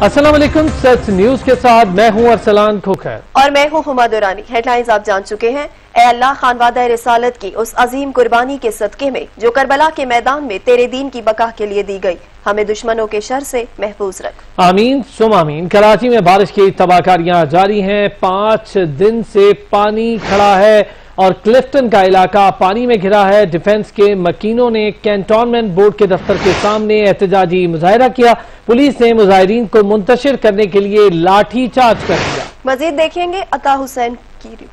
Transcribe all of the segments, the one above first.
अस्सलाम वालेकुम। सच न्यूज के साथ मैं हूं अरसलान खोखर और मैं हूं हुमा दुरानी। हेडलाइंस आप जान चुके हैं। ए अल्लाह, खानवादा रिसालत की उस अजीम कुर्बानी के सदके में जो करबला के मैदान में तेरे दीन की बका के लिए दी गई, हमें दुश्मनों के शर से महफूज रख। आमीन सुम आमीन। कराची में बारिश की तबाहकारियां जारी हैं। 5 दिन से पानी खड़ा है और क्लिफ्टन का इलाका पानी में घिरा है। डिफेंस के मकीनों ने कैंटोनमेंट बोर्ड के दफ्तर के सामने एहतजाजी मुजाहरा किया। पुलिस ने मुजाहिरीन को मुंतशिर करने के लिए लाठी चार्ज कर दिया। मजीद देखेंगे अता हुसैन की रिपोर्ट।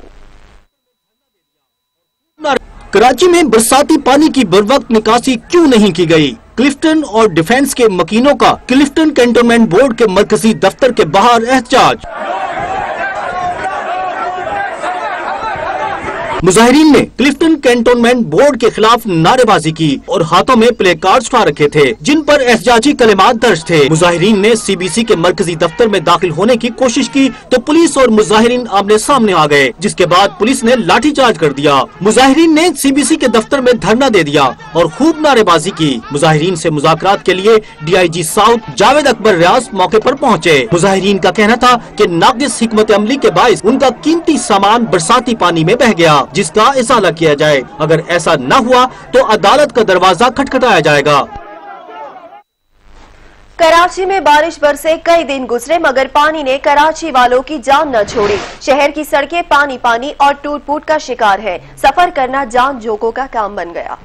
कराची में बरसाती पानी की बरवक्त निकासी क्यों नहीं की गई? क्लिफ्टन और डिफेंस के मकीनों का क्लिफ्टन कैंटोनमेंट बोर्ड के मरकजी दफ्तर के बाहर एहतजाज। मुजाहिरीन ने क्लिफ्टन कैंटोनमेंट बोर्ड के खिलाफ नारेबाजी की और हाथों में प्ले कार्ड उठा रखे थे जिन पर एहतजाजी कलिमात दर्ज थे। मुजाहिरीन ने सीबीसी के मरकजी दफ्तर में दाखिल होने की कोशिश की तो पुलिस और मुजाहिरीन आमने सामने आ गए, जिसके बाद पुलिस ने लाठीचार्ज कर दिया। मुजाहिरीन ने सीबीसी के दफ्तर में धरना दे दिया और खूब नारेबाजी की। मुजाहिरीन से मुज़ाकरात के लिए DIG साउथ जावेद अकबर रियाज मौके पर पहुँचे। मुजाहिरीन का कहना था कि नाक़िस हिकमत अमली के बाइस उनका कीमती सामान बरसाती पानी में बह गया, जिसका इजाला किया जाए। अगर ऐसा न हुआ तो अदालत का दरवाजा खटखटाया जाएगा। कराची में बारिश बरसे कई दिन गुजरे मगर पानी ने कराची वालों की जान न छोड़ी। शहर की सड़कें पानी पानी और टूट फूट का शिकार है। सफर करना जान जोकों का काम बन गया।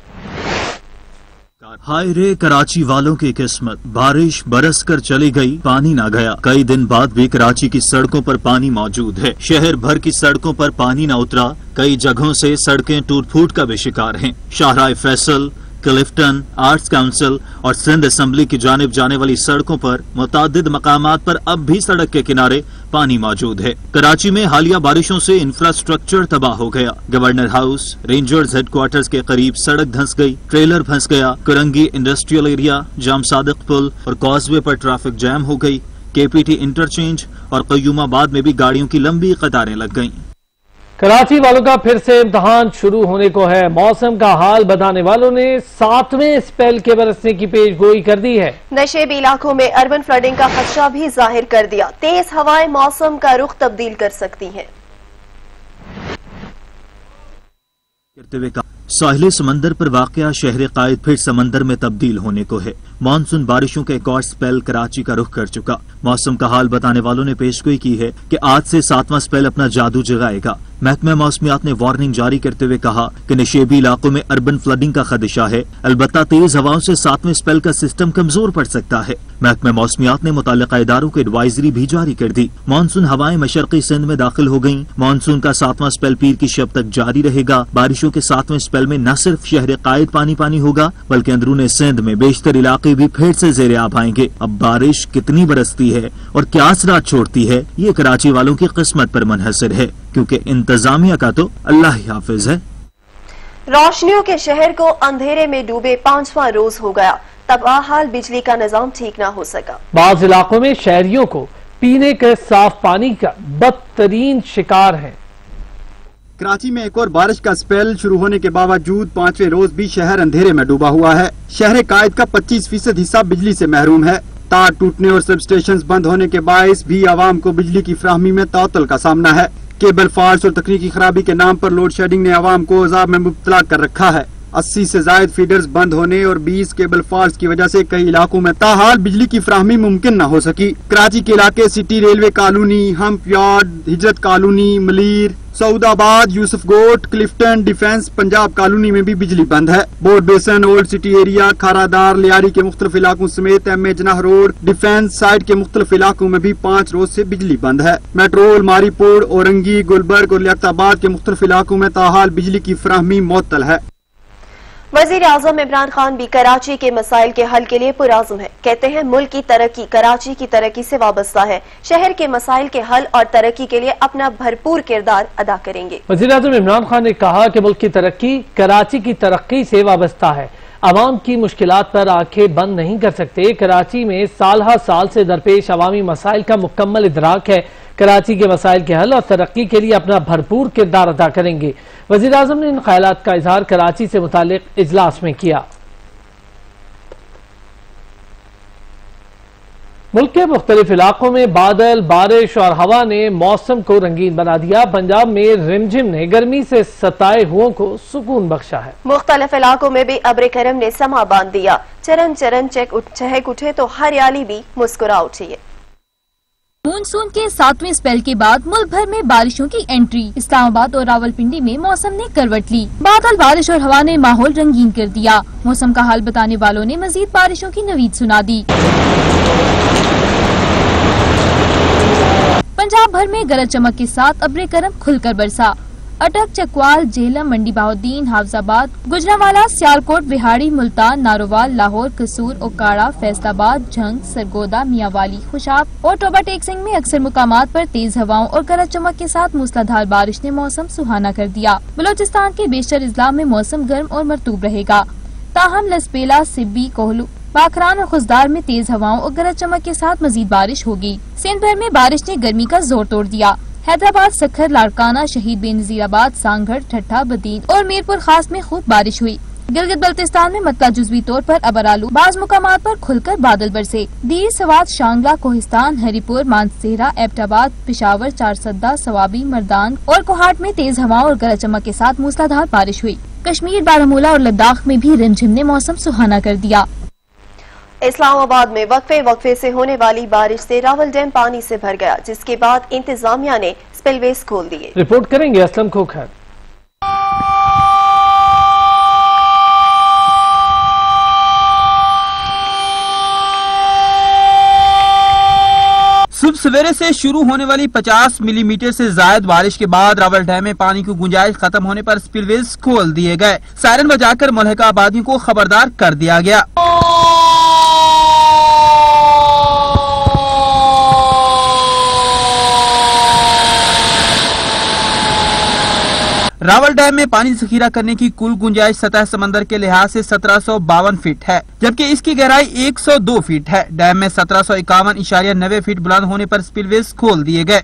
हाय रे कराची वालों की किस्मत, बारिश बरस कर चली गई, पानी ना गया। कई दिन बाद भी कराची की सड़कों पर पानी मौजूद है। शहर भर की सड़कों पर पानी न उतरा। कई जगहों से सड़कें टूट फूट का भी शिकार हैं। Shahrah Faisal, Clifton, Arts Council और सिंध असेंबली की जानिब जाने वाली सड़कों पर मुतादिद मकामात पर अब भी सड़क के किनारे पानी मौजूद है। कराची में हालिया बारिशों से इंफ्रास्ट्रक्चर तबाह हो गया। गवर्नर हाउस, रेंजर्स हेडक्वार्टर्स के करीब सड़क धंस गई, ट्रेलर फंस गया। कुरंगी इंडस्ट्रियल एरिया, जाम सादिक पुल और कॉजवे पर ट्रैफिक जैम हो गई। KPT इंटरचेंज और कयूमाबाद में भी गाड़ियों की लंबी कतारें लग गईं। कराची वालों का फिर से इम्तहान शुरू होने को है। मौसम का हाल बताने वालों ने 7वें स्पेल के बरसने की पेशगोई कर दी है। नशेबी इलाकों में अर्बन फ्लडिंग का खदशा भी जाहिर कर दिया। तेज हवाएं मौसम का रुख तब्दील कर सकती हैं। साहिल समंदर पर वाक़या शहर कायद फिर समंदर में तब्दील होने को है। मानसून बारिशों का एक और स्पेल कराची का रुख कर चुका। मौसम का हाल बताने वालों ने पेशगोई की है कि आज से 7वां स्पेल अपना जादू जगाएगा। महकमा मौसमियात ने वार्निंग जारी करते हुए कहा कि नशेबी इलाकों में अर्बन फ्लडिंग का खदशा है। अलबत्ता तेज हवाओं से 7वें स्पेल का सिस्टम कमजोर पड़ सकता है। महकमा मौसमियात ने मुताल्लिका इदारों को एडवाइजरी भी जारी कर दी। मानसून हवाएं मशरकी सिंध में दाखिल हो गयी। मानसून का 7वां स्पेल पीर की शब तक जारी रहेगा। बारिशों के 7वें स्पेल में न सिर्फ शहर कायद पानी पानी होगा बल्कि अंदरूनी सिंध में बेशतर इलाके भी फिर से ज़ेरे आब आएंगे। अब बारिश कितनी बरसती है और क्या असरात छोड़ती है, ये कराची वालों की किस्मत पर मुनहसर है, क्योंकि इंतजामिया का तो अल्लाह ही हाफिज है। रोशनियों के शहर को अंधेरे में डूबे 5वां रोज हो गया। तबाहाल बिजली का निजाम ठीक न हो सका। बाज़ इलाकों में शहरियों को पीने के साफ पानी का बदतरीन शिकार है। कराची में एक और बारिश का स्पेल शुरू होने के बावजूद 5वें रोज भी शहर अंधेरे में डूबा हुआ है। शहर कायद का 25% हिस्सा बिजली से महरूम है। तार टूटने और सब स्टेशन बंद होने के बायस भी आवाम को बिजली की फ्राहमी में तातल का सामना है। केबल फॉल्ट और तकनीकी खराबी के नाम पर लोड शेडिंग ने आवाम को अजाब में मुब्तला कर रखा है। 80 से जायद फीडर्स बंद होने और 20 केबल फॉल्ट की वजह से कई इलाकों में ताहाल बिजली की फ्राहमी मुमकिन न हो सकी। कराची के इलाके City Railway Colony, Hump Yard, Hijrat Colony, Malir, Saudabad, Yousuf Goth, Clifton, Defence, Punjab Colony में भी बिजली बंद है। Boat Basin, Old City Area, Kharadar, Lyari के मुख्तलिफ इलाकों समेत MA Jinnah Road, Defence side के मुख्तलिफ इलाकों में भी 5 रोज से बिजली बंद है। मेट्रोल, मारीपुर, औरंगी, गुलबर्ग और लियाकताबाद के मुख्तलिफ इलाकों में ताहाल बिजली की फ्राहमी मुअत्तल है। वजीर आज़म इमरान खान भी कराची के मसाइल के हल के लिए पुरआज़म है। कहते हैं मुल्क की तरक्की कराची की तरक्की से वाबस्ता है। शहर के मसाइल के हल और तरक्की के लिए अपना भरपूर किरदार अदा करेंगे। वजीर आज़म इमरान खान ने कहा कि मुल्क की तरक्की कराची की तरक्की से वाबस्ता है। आवाम की मुश्किलात पर आंखें बंद नहीं कर सकते। कराची में साल हर साल से दरपेश अवामी मसाइल का मुकम्मल इदराक है। कराची के मसाइल के हल और तरक्की के लिए अपना भरपूर किरदार अदा करेंगे। वज़ीर आज़म ने इन ख्यालात का इजहार कराची से मुताल्लिक इजलास में किया। मुल्क के मुख्तलिफ इलाकों में बादल, बारिश और हवा ने मौसम को रंगीन बना दिया। पंजाब में रिमझिम ने गर्मी से सताए हुओं को सुकून बख्शा है। मुख्तलिफ इलाकों में भी अब्र करम ने समा बांध दिया। चरण चरण चहक उठे तो हरियाली भी मुस्कुरा उठी है। मानसून के 7वें स्पेल के बाद मुल्क भर में बारिशों की एंट्री। इस्लामाबाद और रावलपिंडी में मौसम ने करवट ली। बादल, बारिश और हवा ने माहौल रंगीन कर दिया। मौसम का हाल बताने वालों ने मजीद बारिशों की नवीद सुना दी। पंजाब भर में गरज चमक के साथ अब्र करम खुलकर बरसा। अटक, चकवाल, जेहलम, मंडी बहाउद्दीन, हाफजाबाद, गुजरांवाला, सियालकोट, बिहाड़ी, मुल्तान, नारोवाल, लाहौर, कसूर, ओकाड़ा, फैसलाबाद, झंग, सरगोदा, मियांवाली, खुशाब और टोबा टेक सिंह में अक्सर मुकामात पर तेज हवाओं और गरज चमक के साथ मूसलाधार बारिश ने मौसम सुहाना कर दिया। बलोचिस्तान के बेशतर इजला में मौसम गर्म और मरतूब रहेगा। ताहम लसपेला, सिब्बी, कोहलू, पाखरान और खुजदार में तेज हवाओं और गरज चमक के साथ मजीद बारिश होगी। सिंध भर में बारिश ने गर्मी का जोर तोड़ दिया। हैदराबाद, सखर, लाड़काना, शहीद बेनजीराबाद, सांगढ़, ठट्ठा, बदीन और मीरपुर खास में खूब बारिश हुई। गिलगित बल्तिस्तान में मतला जुजवी तौर पर अबरालू, बाज मुकामात पर खुलकर बादल बरसे। दीर, सवात, शांगला, कोहिस्तान, हरिपुर, मानसेरा, एबटाबाद, पिशावर, चारसद्दा, सवाबी, मर्दान और कोहाट में तेज हवाओं और गरज चमक के साथ मूसलाधार बारिश हुई। कश्मीर, बारामूला और लद्दाख में भी रिमझिम ने मौसम सुहाना कर दिया। इस्लामाबाद में वक्फे से होने वाली बारिश से रावल डैम पानी से भर गया, जिसके बाद इंतजामिया ने स्पिलवेज खोल दिए। रिपोर्ट करेंगे असलम खोखर। सुबह सवेरे से शुरू होने वाली 50 मिलीमीटर से ज्यादा बारिश के बाद रावल डैम में पानी की गुंजाइश खत्म होने पर स्पिलवेज खोल दिए गए। सायरन बजाकर मुल्हिका आबादियों को खबरदार कर दिया गया। रावल डैम में पानी जखीरा करने की कुल गुंजाइश सतह समंदर के लिहाज से 1752 फीट है, जबकि इसकी गहराई 102 फीट है। डैम में 1751.90 फीट बुलंद होने पर स्पिलवेज खोल दिए गए।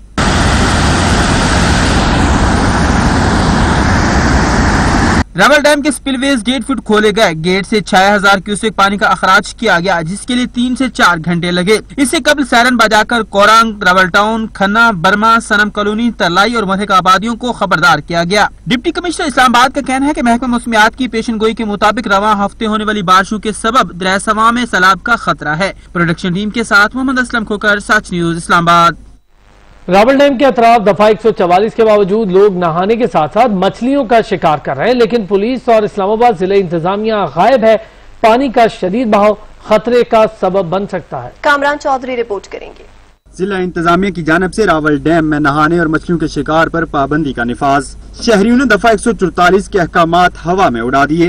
रावल डैम के स्पिलवेज गेट फुट खोले गए। गेट से 6000 क्यूसेक पानी का अखराज किया गया, जिसके लिए 3 से 4 घंटे लगे। इससे कबल सायरन बजाकर Korang, Rawal Town, Khanna, Burma, Sanam Colony, Tarlai और मुल्हिका आबादियों को खबरदार किया गया। डिप्टी कमिश्नर इस्लामाबाद का कहना है कि महकमा मौसमियात की पेशन गोई के मुताबिक रवां हफ्ते होने वाली बारिशों के सबब दरिया सवा में सैलाब का खतरा है। प्रोडक्शन टीम के साथ मोहम्मद असलम खोकर, सच न्यूज, इस्लामाबाद। रावल डैम के अतराफ दफा 144 के बावजूद लोग नहाने के साथ साथ मछलियों का शिकार कर रहे हैं, लेकिन पुलिस और इस्लामाबाद जिले इंतजामिया गायब है। पानी का शदीद बहाव खतरे का सबब बन सकता है। कामरान चौधरी रिपोर्ट करेंगे। जिला इंतजामिया की जानब से रावल डैम में नहाने और मछलियों के शिकार पर पाबंदी का निफाज। शहरियों ने दफा 144 के अहकामात हवा में उड़ा दिए।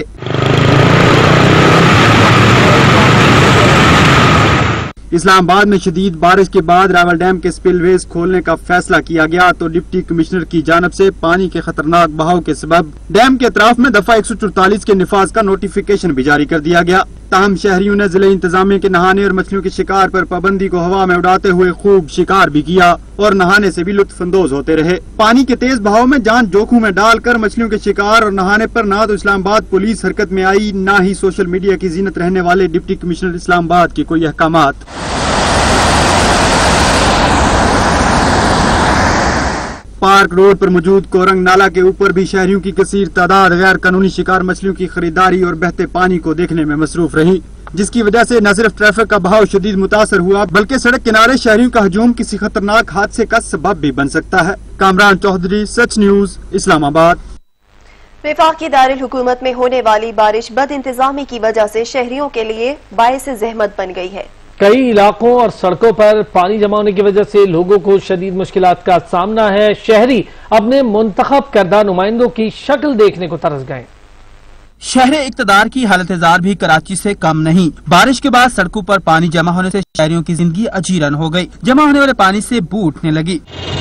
इस्लामाबाद में शदीद बारिश के बाद रावल डैम के स्पिलवेज खोलने का फैसला किया गया, तो डिप्टी कमिश्नर की जानब से पानी के खतरनाक बहाव के सबब डैम के अतराफ में दफा 144 के निफाज का नोटिफिकेशन भी जारी कर दिया गया। ताहम शहरियों ने जिले इंतजामिया के नहाने और मछलियों के शिकार पर पाबंदी को हवा में उड़ाते हुए खूब शिकार भी किया और नहाने से भी लुत्फानंदोज होते रहे। पानी के तेज बहाव में जान जोखिम में डालकर मछलियों के शिकार और नहाने पर ना तो इस्लामाबाद पुलिस हरकत में आई, ना ही सोशल मीडिया की जीनत रहने वाले डिप्टी कमिश्नर इस्लामाबाद के कोई अहकामात। पार्क रोड पर मौजूद कोरंग नाला के ऊपर भी शहरियों की कसीर तादाद गैर कानूनी शिकार मछलियों की खरीदारी और बहते पानी को देखने में मसरूफ रही, जिसकी वजह से न सिर्फ ट्रैफिक का बहाव शदीद मुतासर हुआ, बल्कि सड़क किनारे शहरियों का हजूम किसी खतरनाक हादसे का सबब भी बन सकता है। कामरान चौधरी, सच न्यूज, इस्लामाबाद। वफाकी दारुल हुकूमत में होने वाली बारिश बद इंतजामी की वजह से शहरियों के लिए बायस जहमत बन गई है। कई इलाकों और सड़कों पर पानी जमा होने की वजह से लोगों को शदीद मुश्किलात का सामना है। शहरी अपने मुंतखब करदा नुमाइंदों की शक्ल देखने को तरस गए। शहर इक्तदार की हालत-ए-जार भी कराची से कम नहीं। बारिश के बाद सड़कों पर पानी जमा होने से शहरियों की जिंदगी अजीरन हो गई। जमा होने वाले पानी से बू उठने लगी।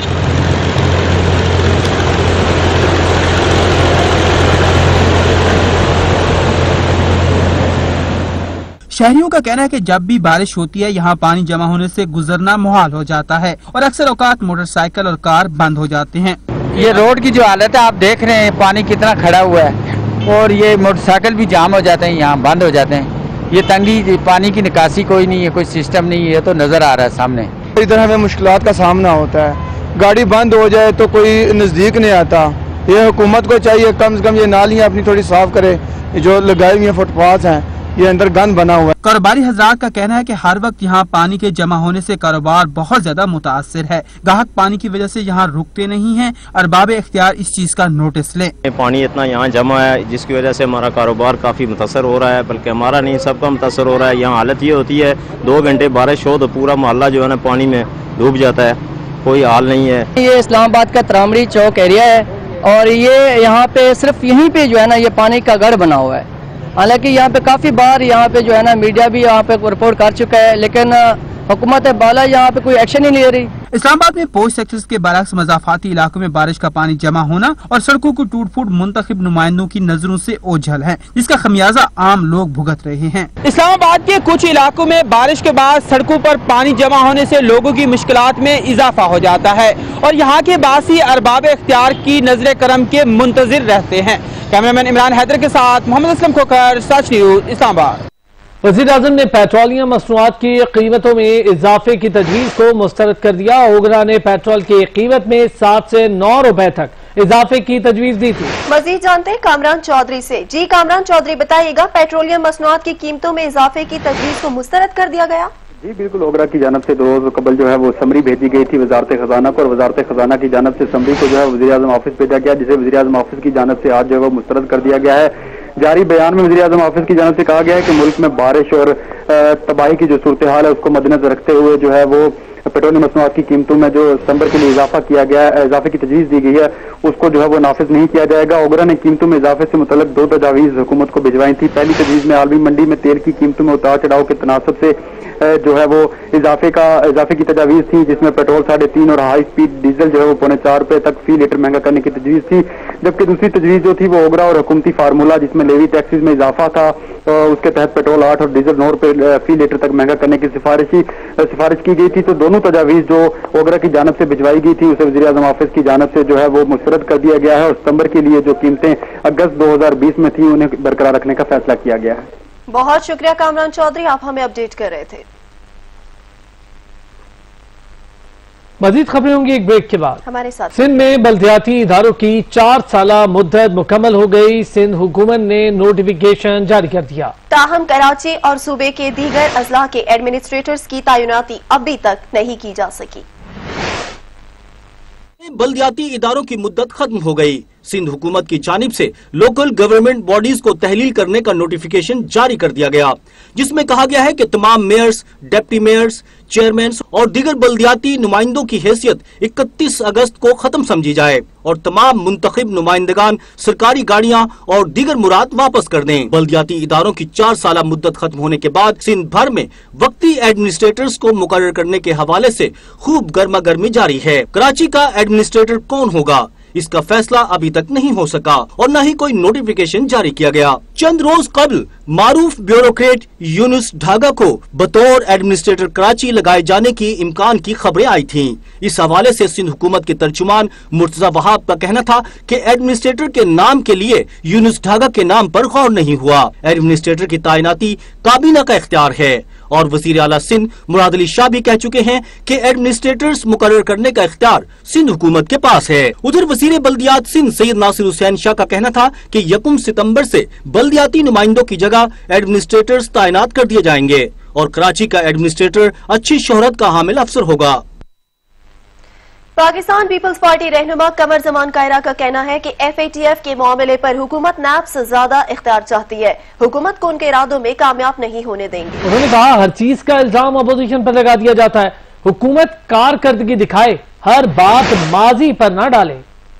शहरियों का कहना है कि जब भी बारिश होती है यहाँ पानी जमा होने से गुजरना मुहाल हो जाता है और अक्सर औकात मोटरसाइकिल और कार बंद हो जाते हैं। ये रोड की जो हालत है आप देख रहे हैं, पानी कितना खड़ा हुआ है और ये मोटरसाइकिल भी जाम हो जाते हैं, यहाँ बंद हो जाते हैं। ये तंगी, पानी की निकासी कोई नहीं है, कोई सिस्टम नहीं है, तो नज़र आ रहा है सामने। इधर हमें मुश्किलात का सामना होता है, गाड़ी बंद हो जाए तो कोई नज़दीक नहीं आता। ये हुकूमत को चाहिए कम से कम ये नालियाँ अपनी थोड़ी साफ करे, जो लगाई हुई फुटपाथ हैं ये अंदर गंद बना हुआ है। कारोबारी हजरात का कहना है कि हर वक्त यहाँ पानी के जमा होने से कारोबार बहुत ज्यादा मुतासिर है। ग्राहक पानी की वजह से यहाँ रुकते नहीं हैं। अरबाब इख्तियार इस चीज का नोटिस लें। पानी इतना यहाँ जमा है जिसकी वजह से हमारा कारोबार काफी मुतासर हो रहा है, बल्कि हमारा नहीं सबका मुतासर हो रहा है। यहाँ हालत ये होती है 2 घंटे बारिश हो तो पूरा मोहल्ला जो है ना पानी में डूब जाता है, कोई हाल नहीं है। ये इस्लामाबाद का तरामड़ी चौक एरिया है और ये यहाँ पे सिर्फ यहीं पे जो है ना ये पानी का गढ़ बना हुआ है। हालांकि यहाँ पे काफ़ी बार यहाँ पे जो है ना मीडिया भी यहाँ पे रिपोर्ट कर चुका है, लेकिन हुकूमत बाला यहाँ पे कोई एक्शन ही नहीं ले रही। इस्लामाबाद में पोस्ट सेक्टर्स के बरक्स मज़ाफ़ाती इलाकों में बारिश का पानी जमा होना और सड़कों को टूट फूट मुंतखब नुमाइंदों की नजरों से ओझल है, जिसका खमियाजा आम लोग भुगत रहे हैं। इस्लामाबाद के कुछ इलाकों में बारिश के बाद सड़कों पर पानी जमा होने से लोगों की मुश्किलात में इजाफा हो जाता है और यहाँ के बासी अरबाब इख्तियार की नजर करम के मुंतजिर रहते हैं। कैमरामैन इमरान हैदर के साथ मोहम्मद असलम खोकर, सच न्यूज, इस्लामाबाद। वज़ीर-ए-आज़म ने पेट्रोलियम मसनूआत की कीमतों में इजाफे की तजवीज़ को मुस्तरद कर दिया। ओगरा ने पेट्रोल की कीमत में 7 से 9 रुपए तक इजाफे की तजवीज़ दी थी। मजीद जानते हैं कामरान चौधरी से। जी कामरान चौधरी, बताइएगा पेट्रोलियम मसनूआत की कीमतों में इजाफे की तजवीज़ को मुस्तरद कर दिया गया? जी बिल्कुल, ओगरा की जानब से 2 रोज कबल जो है वो समरी भेजी गई थी वजारत खजाना को, और वजारत खजाना की जानब से समरी को जो है वज़ीर-ए-आज़म ऑफिस भेजा गया, जिसे वज़ीर-ए-आज़म ऑफिस की जानब से आज जो है वो मुस्तरद कर दिया गया है। जारी बयान में वज़ीर-ए-आज़म ऑफिस की जानब से कहा गया है कि मुल्क में बारिश और तबाही की जो सूरत हाल है उसको मद्देनजर रखते हुए जो है वो पेट्रोलियम मसनूआत की कीमतों में जो सितंबर के लिए इजाफा किया गया है, इजाफे की तजवीज़ दी गई है, उसको जो है वो नाफिज नहीं किया जाएगा। ओगरा ने कीमतों में इजाफे से मुतल्लिक 2 तजावीज़ हुकूमत को भिजवाई थी। पहली तजवीज़ में आलमी मंडी में तेल की कीमतों में उतार चढ़ाव के तनासब से जो है वो इजाफे की तजावीज़ थी, जिसमें पेट्रोल 3.5 और हाई स्पीड डीजल जो है वो 4.25 रुपए तक फी लीटर महंगा करने की तजवीज़ थी। जबकि दूसरी तजवीज़ जो थी वो ओगरा और हुकूमती फार्मूला, जिसमें लेवी टैक्सेस में इजाफा था, उसके तहत पेट्रोल 8 और डीजल 9 रुपए फी लीटर तक महंगा करने की सिफारिश की गई थी। तो दोनों तजावीज़ जो ओगरा की जानब से भिजवाई गई थी उसे वज़ीर-ए-आज़म ऑफिस की जानब से जो है वो मुस्तरद कर दिया गया है और सितंबर के लिए जो कीमतें अगस्त 2020 में थी उन्हें बरकरार रखने का फैसला किया गया है। बहुत शुक्रिया कामरान चौधरी, आप हमें अपडेट कर रहे थे। मजीद खबरें होंगी एक ब्रेक के बाद हमारे साथ। सिंध में बल्दियाती इदारों की 4 साला मुद्दत मुकम्मल हो गई। सिंध हुकूमत ने नोटिफिकेशन जारी कर दिया। ताहम कराची और सूबे के दीगर अजला के एडमिनिस्ट्रेटर्स की तैनाती अभी तक नहीं की जा सकी। बल्दियाती इदारों की मुद्दत खत्म हो गई। सिंध हुकूमत की जानिब से लोकल गवर्नमेंट बॉडीज को तहलील करने का नोटिफिकेशन जारी कर दिया गया, जिसमें कहा गया है कि तमाम मेयर्स, डिप्टी मेयर्स, चेयरमैन और दीगर बल्दियाती नुमाइंदों की हैसियत 31 अगस्त को खत्म समझी जाए और तमाम मुंतखब नुमाइंदगान सरकारी गाड़ियां और दीगर मुराद वापस कर दें। बल्दियाती इदारों की 4 साला मुद्दत खत्म होने के बाद सिंध भर में वक्ती एडमिनिस्ट्रेटर्स को मुकर्रर करने के हवाले से खूब गर्मा गर्मी जारी है। कराची का एडमिनिस्ट्रेटर कौन होगा, इसका फैसला अभी तक नहीं हो सका और न ही कोई नोटिफिकेशन जारी किया गया। चंद रोज कबल मारूफ ब्यूरोक्रेट यूनुस ढागा को बतौर एडमिनिस्ट्रेटर कराची लगाए जाने की इम्कान की खबरें आई थीं। इस हवाले से सिंध हुकूमत के तर्जुमान मुर्तजा वहाब का कहना था कि एडमिनिस्ट्रेटर के नाम के लिए यूनुस ढागा के नाम पर गौर नहीं हुआ। एडमिनिस्ट्रेटर की तैनाती काबीना का इख्तियार है और वजीर आला सिंध मुराद अली शाह भी कह चुके हैं कि एडमिनिस्ट्रेटर्स मुकर्रर करने का इख्तियार सिंध हुकूमत के पास है। उधर वजीर बल्दियात सिंध सैयद नासिर हुसैन शाह का कहना था कि 1 सितंबर से बल्दियाती नुमाइंदों की जगह एडमिनिस्ट्रेटर्स तैनात कर दिए जाएंगे और कराची का एडमिनिस्ट्रेटर अच्छी शोहरत का हामिल अफसर होगा। पाकिस्तान पीपल्स पार्टी रहनुमा कमर जमान कायरा का कहना है कि FATF के मामले पर हुकूमत नैब से ज्यादा इख्तियार चाहती है, हुकूमत को उनके इरादों में कामयाब नहीं होने देंगे। उन्होंने कहा हर चीज का इल्जाम अपोजिशन पर लगा दिया जाता है, हुकूमत कारकर्दगी दिखाए, हर बात माजी पर न डाले।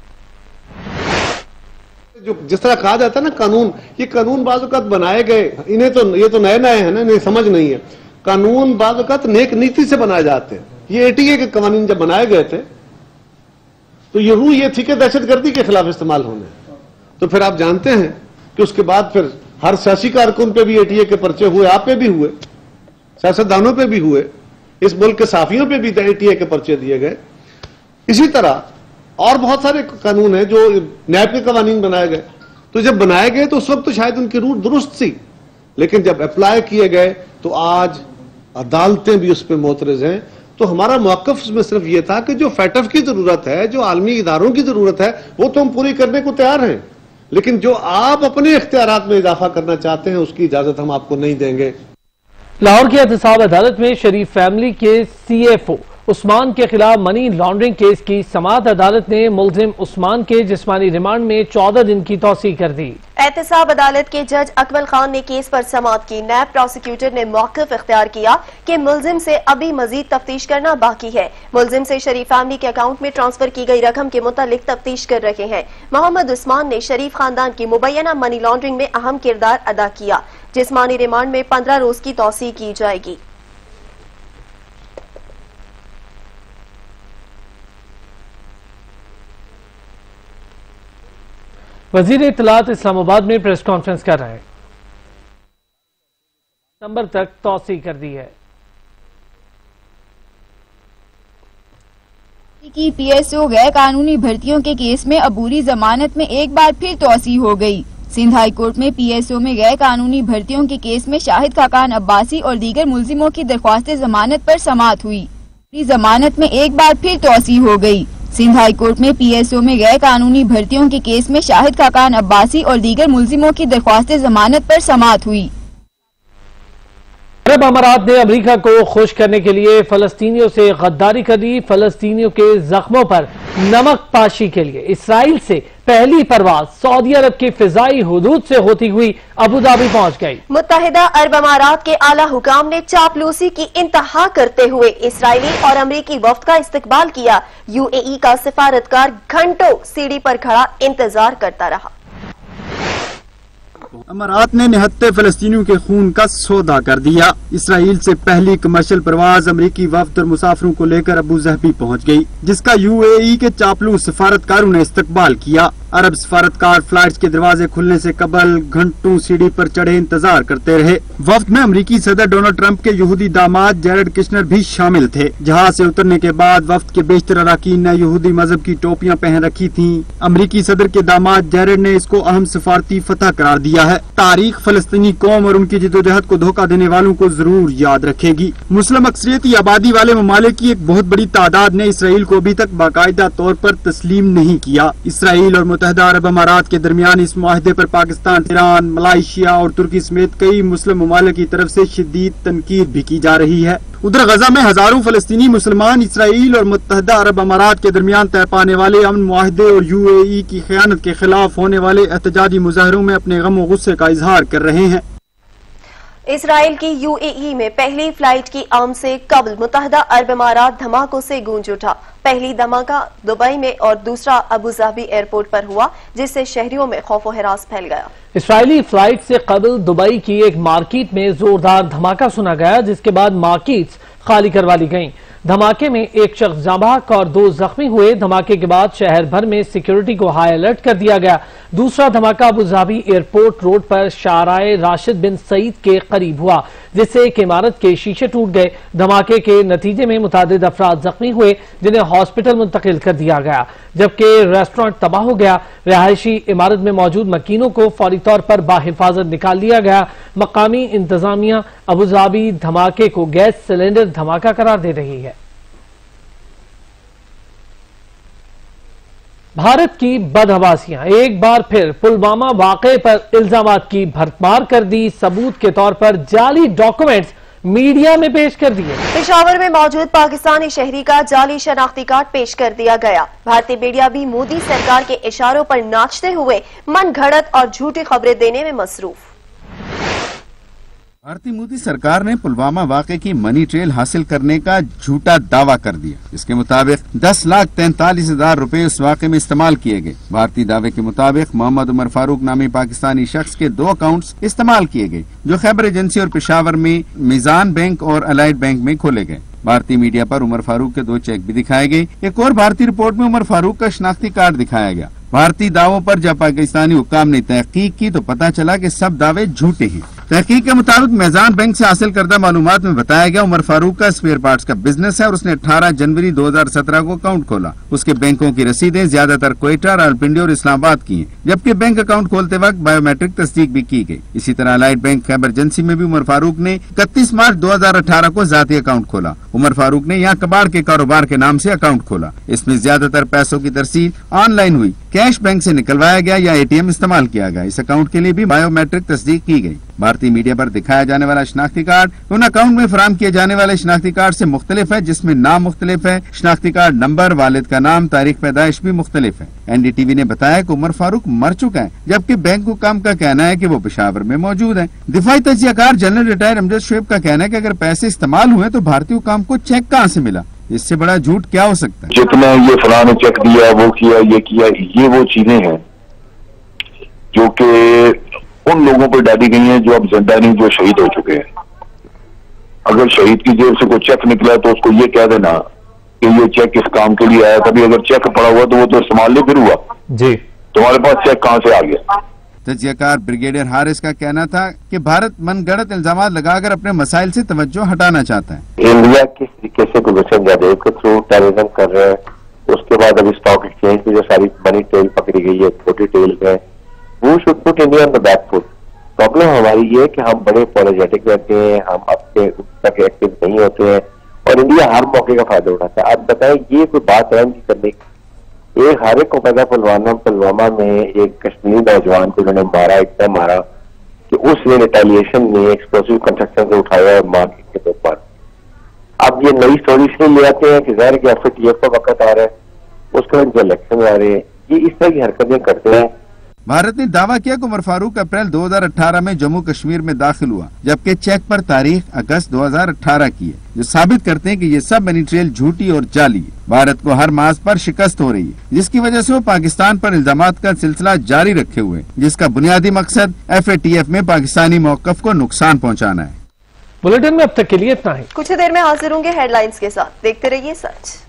जो जिस तरह कहा जाता है ना कानून, ये कानून बाज़ औक़ात बनाए गए, इन्हें तो ये तो नए नए हैं ना, इन्हें समझ नहीं है। कानून बाज़ औक़ात नेक नीति से बनाए जाते हैं। ये ATA के कानून जब बनाए गए थे तो ये थी कि दहशतगर्दी के खिलाफ इस्तेमाल होने, तो फिर आप जानते हैं कि उसके बाद फिर हर सियासी कारकुन पे भी ATA के पर्चे हुए, आप पे भी हुए, सियासतदानों पे भी हुए, इस मुल्क के साफियों पे भी ATA के पर्चे दिए गए। इसी तरह और बहुत सारे कानून हैं जो नैब के कवानीन बनाए गए। तो जब बनाए गए तो उस वक्त तो शायद उनकी रूट दुरुस्त थी, लेकिन जब अप्लाई किए गए तो आज अदालतें भी उस पर मोतरज हैं। तो हमारा मौक़िफ़ उसमें सिर्फ ये था कि जो फैटफ की जरूरत है, जो आलमी इदारों की जरूरत है, वो तो हम पूरी करने को तैयार हैं, लेकिन जो आप अपने इख्तियारात में इजाफा करना चाहते हैं उसकी इजाजत हम आपको नहीं देंगे। लाहौर की एहतसाब अदालत में शरीफ फैमिली के CFO उस्मान के खिलाफ मनी लॉन्ड्रिंग केस की समाअत अदालत ने मुलजिम उस्मान के जिस्मानी रिमांड में 14 दिन की तौसीह कर दी। एहतसाब अदालत के जज अकमल खान ने केस पर समाअत की। नैब प्रोसिक्यूटर ने मौक़िफ़ इख्तियार किया कि मुलजिम से अभी मजीद तफ्तीश करना बाकी है। मुलजिम से शरीफ फैमिली के अकाउंट में ट्रांसफर की गई रकम के मुतालिक तफ्तीश कर रहे हैं। मोहम्मद उस्मान ने शरीफ खानदान की मुबैना मनी लॉन्ड्रिंग में अहम किरदार अदा किया। जिस्मानी रिमांड में 15 रोज की तौसीह की जाएगी। वजीर इत्तलात इस्लामाबाद में प्रेस कॉन्फ्रेंस कर रहे हैं। दिसंबर तक तौसीह कर दी है। की PSO गैर कानूनी भर्तियों के केस में अबूरी जमानत में एक बार फिर तौसीह हो गई। सिंध हाई कोर्ट में PSO में गैर कानूनी भर्तियों के केस में शाहिद खाकान अब्बासी और दीगर मुल्जिमों की दरख्वास्त जमानत पर समाअत हुई। जमानत में एक बार फिर तौसीह हो गई। सिंध हाई कोर्ट में PSO में गैर कानूनी भर्तियों के केस में शाहिद खाकान अब्बासी और दीगर मुल्जिमों की दरख्वास्त जमानत पर समाअत हुई। अरब अमारात ने अमेरिका को खुश करने के लिए फलस्तीनियों से गद्दारी कर दी। फलस्तीनियों के जख्मों पर नमक पाशी के लिए इसराइल से पहली परवाज सऊदी अरब की फिजाई हुदूद से होती हुई अबू धाबी पहुंच गई। मुत्तहिदा अरब अमारात के आला हुकाम ने चापलूसी की इंतहा करते हुए इसराइली और अमरीकी वफ्द का इस्तकबाल किया। UAE का सिफारतकार घंटों सीढ़ी पर खड़ा इंतजार करता रहा। अमारात ने निहत्ते फलस्तीनियों के खून का सौदा कर दिया। इसराइल से पहली कमर्शियल परवाज अमरीकी वफ्द और मुसाफिरों को लेकर अबू धाबी पहुंच गई, जिसका UAE के चापलूस सिफारतकारों ने इस्तकबाल किया। अरब सिफारतकार फ्लाइट्स के दरवाजे खुलने से कबल घंटों सीढ़ी पर चढ़े इंतजार करते रहे। वफ्द में अमरीकी सदर डोनाल्ड ट्रंप के यहूदी दामाद जैरेड किशनर भी शामिल थे। जहाज से उतरने के बाद वफ्द के बेशतर अरकान ने यहूदी मजहब की टोपियां पहन रखी थीं। अमरीकी सदर के दामाद जैरेड ने इसको अहम सिफारती फतह करार दिया है। तारीख फलस्तीनी कौम और उनकी जिदोजहद को धोखा देने वालों को जरूर याद रखेगी। मुस्लिम अक्सरियती आबादी वाले ममालिक की एक बहुत बड़ी तादाद ने इसराइल को अभी तक बाकायदा तौर पर तस्लीम नहीं किया। इसराइल और मुत्तहिदा अरब अमारात के दरमियान इस मुआहदे पर पाकिस्तान, ईरान, मलाइशिया और तुर्की समेत कई मुस्लिम ममालिक की तरफ से शदीद तनकीद भी की जा रही है। उधर गजा में हजारों फलस्तीनी मुसलमान इसराइल और मुत्तहिदा अरब अमारात के दरमियान तय पाने वाले अमन मुआहदे और UAE की खयानत के खिलाफ होने वाले एहतजाजी मुजाहरों में अपने गम और गुस्से का इजहार कर रहे हैं। इसराइल की UAE में पहली फ्लाइट की आमद से कबल मुत्तहिदा अरब अमारात धमाकों से गूंज उठा। पहली धमाका दुबई में और दूसरा अबू धाबी एयरपोर्ट पर हुआ, जिससे शहरियों में खौफ और हिरास फैल गया। इसराइली फ्लाइट से कबल दुबई की एक मार्केट में जोरदार धमाका सुना गया, जिसके बाद मार्केट्स खाली करवा ली गयी। धमाके में एक शख्स जाँ बहक और 2 जख्मी हुए। धमाके के बाद शहर भर में सिक्योरिटी को हाई अलर्ट कर दिया गया। दूसरा धमाका अबू धाबी एयरपोर्ट रोड पर शाराए राशिद बिन सईद के करीब हुआ, जिससे एक इमारत के शीशे टूट गए। धमाके के नतीजे में मुतादिद अफराद जख्मी हुए, जिन्हें हॉस्पिटल मुंतकिल कर दिया गया, जबकि रेस्टोरेंट तबाह हो गया। रिहायशी इमारत में मौजूद मकीनों को फौरी तौर पर बाहिफाजत निकाल लिया गया। मकामी इंतजामिया अबू धाबी धमाके को गैस सिलेंडर धमाका करार दे रही है। भारत की बदहवासियां एक बार फिर पुलवामा वाक़े पर इल्जामात की भरमार कर दी। सबूत के तौर पर जाली डॉक्यूमेंट्स मीडिया में पेश कर दिए। पेशावर में मौजूद पाकिस्तानी शहरी का जाली शनाख्ती कार्ड पेश कर दिया गया। भारतीय मीडिया भी मोदी सरकार के इशारों पर नाचते हुए मन घड़त और झूठी खबरें देने में मसरूफ। भारतीय मोदी सरकार ने पुलवामा वाक़े की मनी ट्रेल हासिल करने का झूठा दावा कर दिया। इसके मुताबिक 10,43,000 रुपए उस वाक़े में इस्तेमाल किए गए। भारतीय दावे के मुताबिक मोहम्मद उमर फारूक नामी पाकिस्तानी शख्स के 2 अकाउंट्स इस्तेमाल किए गए, जो खैबर एजेंसी और पेशावर में मिजान बैंक और अलाइड बैंक में खोले गए। भारतीय मीडिया पर उमर फारूक के 2 चेक भी दिखाए गए। एक और भारतीय रिपोर्ट में उमर फारूक का शनाख्ती कार्ड दिखाया गया। भारतीय दावों पर जब पाकिस्तानी हुक्काम ने तहकीक की तो पता चला कि सब दावे झूठे हैं। तहकीक के मुताबिक मैजान बैंक से हासिल करदा मालूमात में बताया गया उमर फारूक का स्पेयर पार्ट्स का बिजनेस है और उसने 18 जनवरी 2017 को अकाउंट खोला। उसके बैंकों की रसीदें ज्यादातर क्वेटा, रावलपिंडी और इस्लामाबाद की हैं, जबकि बैंक अकाउंट खोलते वक्त बायोमेट्रिक तस्दीक भी की गई। इसी तरह अलाइड बैंक इमरजेंसी में भी उमर फारूक ने 31 मार्च 2018 को जाती अकाउंट खोला। उमर फारूक ने यहाँ कबाड़ के कारोबार के नाम से अकाउंट खोला। इसमें ज्यादातर पैसों की तरसील ऑनलाइन हुई, कैश बैंक से निकलवाया गया या ATM इस्तेमाल किया गया। इस अकाउंट के लिए भी बायोमेट्रिक तस्दीक की गई। भारतीय मीडिया पर दिखाया जाने वाला शनाख्ती कार्ड उन अकाउंट में फराहम किए जाने वाले शनाख्ती कार्ड से मुख्तलिफ है, जिसमें नाम मुख्तलिफ है, शनाख्ती कार्ड नंबर, वालिद का नाम, तारीख पैदाइश भी मुख्तलिफ है। NDTV ने बताया कि उमर फारूक मर चुका है, जबकि बैंक हुकाम का कहना है कि वो पेशावर में मौजूद है। दिफाई तजियाकार जनरल रिटायर अमजद शोएब का कहना है कि अगर पैसे इस्तेमाल हुए तो भारतीय हुकाम को चेक कहाँ से मिला। इससे बड़ा झूठ क्या हो सकता है। जितना ये फलाने चेक दिया, वो किया, ये किया, ये वो चीजें हैं जो कि उन लोगों पर डाली गई हैं जो अब जिंदा नहीं, जो शहीद हो चुके हैं। अगर शहीद की जेब से कोई चेक निकला तो उसको ये कह देना कि ये चेक इस काम के लिए आया। कभी अगर चेक पड़ा हुआ तो वो तो इस्तेमाल नहीं फिर हुआ जी, तुम्हारे पास चेक कहाँ से आ गया। तजियाकार ब्रिगेडियर हारिस का कहना था कि भारत मनगढ़ंत इल्जाम लगाकर अपने मसाइल से तवज्जो हटाना चाहता है। इंडिया किस तरीके से गुलशन जादेव के थ्रू टेररिज्म कर रहे हैं, उसके बाद अभी स्टॉक एक्सचेंज में जो सारी बड़ी टेल पकड़ी गई है, छोटी टेल है, वो should put India on the back foot. Problem हमारी ये है कि हम बड़े पॉलिजेटिक रहते हैं, हम अपने तक एक्टिव नहीं होते हैं और इंडिया हर मौके का फायदा उठाता है। आप बताएं ये कोई बात है करने की? एक हर एक को पता पुलवामा में एक कश्मीरी नौजवान को उन्होंने मारा, इतना मारा कि उसने रिटेलिएशन में एक्सप्लोसिव कंस्ट्रक्शन से उठाया और मार के तौर पर। अब ये नई स्टोरी इसलिए ले आते हैं कि जाहिर कि FATF का वक्त आ रहा है, उसके बाद जो इलेक्शन आ रहे हैं, ये इस तरह की हरकतें करते हैं। भारत ने दावा किया कि उमर फारूक अप्रैल 2018 में जम्मू कश्मीर में दाखिल हुआ, जबकि चेक पर तारीख अगस्त 2018 की है, जो साबित करते हैं कि ये सब मनी ट्रेल झूठी और जाली है। भारत को हर मास पर शिकस्त हो रही है, जिसकी वजह से वो पाकिस्तान पर इल्जामात का सिलसिला जारी रखे हुए, जिसका बुनियादी मकसद FATF में पाकिस्तानी मौकफ को नुकसान पहुँचाना है। बुलेटिन में अब तक के लिए इतना ही। कुछ देर में हाजिर होंगे हेडलाइंस के साथ। देखते रहिए सच।